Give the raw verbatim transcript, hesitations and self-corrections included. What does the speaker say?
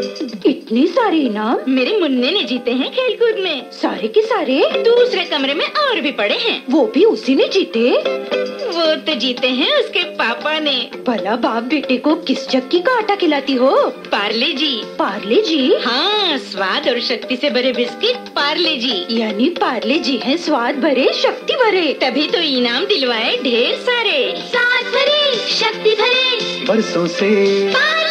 इतने सारे इनाम मेरे मुन्ने ने जीते हैं खेल कूद में। सारे के सारे? दूसरे कमरे में और भी पड़े हैं। वो भी उसी ने जीते? वो तो जीते हैं उसके पापा ने। भला बाप बेटे को किस चक्की का आटा खिलाती हो? पार्ले जी। पार्ले जी? हाँ, स्वाद और शक्ति से भरे बिस्किट पार्ले जी। यानी पार्ले जी हैं स्वाद भरे शक्ति भरे। तभी तो इनाम दिलवाए ढेर सारे। स्वाद भरे शक्ति भरे बरसों से